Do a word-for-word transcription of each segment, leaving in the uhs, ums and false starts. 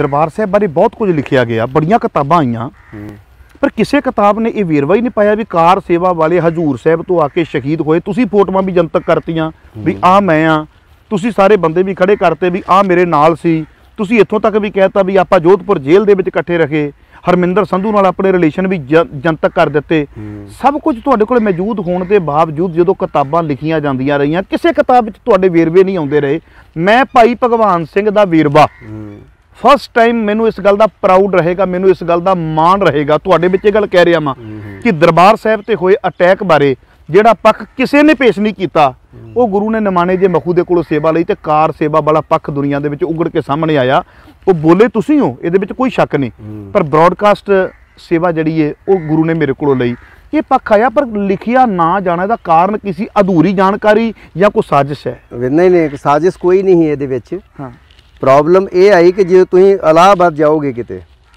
दरबार साहब बारे बहुत कुछ लिखा गया, बड़ियां किताबां आईयां, पर किसी किताब ने यह वेरवा ही नहीं पाया भी कार सेवा वाले हजूर साहब तो आके शहीद होए। तुसी फोटोआं भी जनतक करतियां भी आ मैं हाँ, तुसी सारे बंदे भी खड़े करते भी आ मेरे नाल सी, तुसी इत्थों तक भी कहता भी आपां जोधपुर जेल दे विच इकट्ठे रखे, हरमिंदर संधू नाल अपने रिलेशन भी जनतक कर दिते। सब कुछ तुहाडे कोल मौजूद होने के बावजूद जो किताबां लिखियां जांदियां रहियां, किसी किताब विच तुहाडे वेरवे नहीं आउंदे रहे। मैं भाई भगवान सिंह दा वेरवा फस्ट टाइम मैनू इस गल का प्राउड रहेगा, मैनू इस गल का माण रहेगा, तुहाडे विच इह गल कह रहा वां कि दरबार साहब ते होए अटैक बारे जिहड़ा पक्ष किसी ने पेश नहीं किया, वो गुरु ने निमाणे जे मखू दे कोलों सेवा लई ते कार सेवा वाला पक्ष दुनिया दे विच उगड़ के सामने आया। वो बोले तुसीं हो, इहदे विच कोई शक नहीं, पर ब्रॉडकास्ट सेवा जिहड़ी है वो गुरु ने मेरे कोलों लई। ये पक्ष आया पर लिखिया ना जाने का कारण किसी अधूरी जानकारी या कोई साजिश है? नहीं नहीं, साजिश कोई नहीं है इहदे विच। हाँ, प्रॉब्लम ये आई कि जो तुसीं इलाहाबाद जाओगे किते,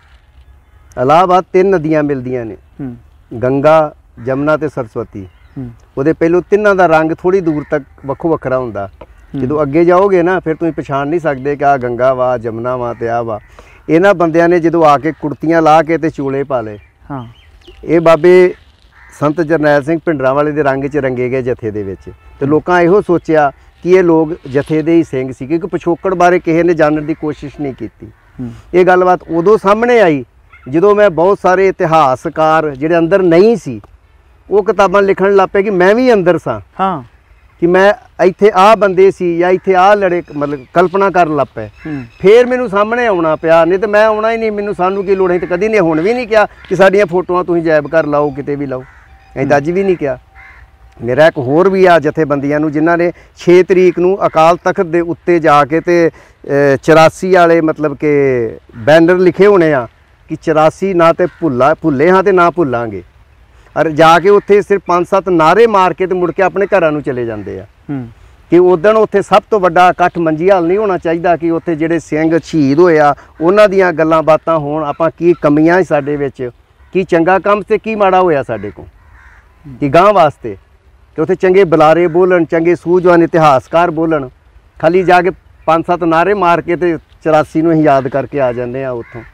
इलाहाबाद तीन नदियां मिलदियां ने, गंगा जमुना ते सरस्वती। ਉਹਦੇ ਪਹਿਲੋਂ ਤਿੰਨਾਂ ਦਾ ਰੰਗ ਥੋੜੀ ਦੂਰ ਤੱਕ ਵੱਖੋ ਵੱਖਰਾ ਹੁੰਦਾ। ਜਦੋਂ ਅੱਗੇ ਜਾਓਗੇ ਨਾ ਫਿਰ ਤੁਸੀਂ ਪਛਾਣ ਨਹੀਂ ਸਕਦੇ ਕਿ ਆ ਗੰਗਾ ਵਾ ਜਮਨਾ ਵਾ ਤੇ ਆ ਵਾ। ਇਹਨਾਂ ਬੰਦਿਆਂ ਨੇ ਜਦੋਂ ਆ ਕੇ ਕੁੜਤੀਆਂ ਲਾ ਕੇ ਤੇ ਚੋਲੇ ਪਾ ਲਏ। ਹਾਂ, ਇਹ ਬਾਬੇ ਸੰਤ ਜਰਨੈਲ ਸਿੰਘ ਭਿੰਡਰਾਂ ਵਾਲੇ ਦੇ ਰੰਗ 'ਚ ਰੰਗੇ ਗਏ ਜਥੇ ਦੇ ਵਿੱਚ, ਤੇ ਲੋਕਾਂ ਇਹੋ ਸੋਚਿਆ ਕਿ ਇਹ ਲੋਕ ਜਥੇ ਦੇ ਹੀ ਸਿੰਘ ਸੀ, ਕਿਉਂਕਿ ਪਿਛੋਕੜ ਬਾਰੇ ਕਿਸੇ ਨੇ ਜਾਣਨ ਦੀ ਕੋਸ਼ਿਸ਼ ਨਹੀਂ ਕੀਤੀ। ਇਹ ਗੱਲਬਾਤ ਉਦੋਂ ਸਾਹਮਣੇ ਆਈ ਜਦੋਂ ਮੈਂ ਬਹੁਤ ਸਾਰੇ ਇਤਿਹਾਸਕਾਰ ਜਿਹੜੇ ਅੰਦਰ ਨਹੀਂ ਸੀ वो किताबां लिखण लग पे कि मैं भी अंदर सा। हाँ, कि मैं इत्थे आ बंदे सी या इत्थे आ लड़े, मतलब कल्पना कर लग पे। फिर मैनू सामने आना पिया, नहीं तो मैं आना ही नहीं, मैनू सानू की लोड़ है, तो कदी ने हुण भी नहीं किया कि साडियां फोटोआं तुसीं जैब कर लाओ, किते भी लाओ, असीं अज भी नहीं किया। मेरा एक होर भी आ जथेबंदियां नूं जिन्हां ने छे तरीक नूं अकाल तख्त दे उत्ते जाके ते चौरासी वाले मतलब के बैनर लिखे होने आ कि चौरासी ना तो भुला भुले हाँ तो ना भुलांगे, और जाके उत्थे सिर्फ पांच सत्त नारे मार के तो मुड़ के अपने घरां नूं चले जाते हैं कि उदण उत्थे सब तो वड्डा इकट्ठ मंजी हाल नहीं होना चाहिए कि उत्थे जिहड़े सिंह शहीद होए आ उन्हां दीयां गल्लां बातां होण, आपां की कमियां साडे विच, की चंगा काम ते की माड़ा होया साडे कोल, कि गांह वास्ते कि उत्थे चंगे बुलारे बोलन, चंगे सूझवान इतिहासकार बोलन। खाली जाके पांच सत्त नारे मार के ते चौरासी नूं ही याद करके आ जांदे आ उत्थों।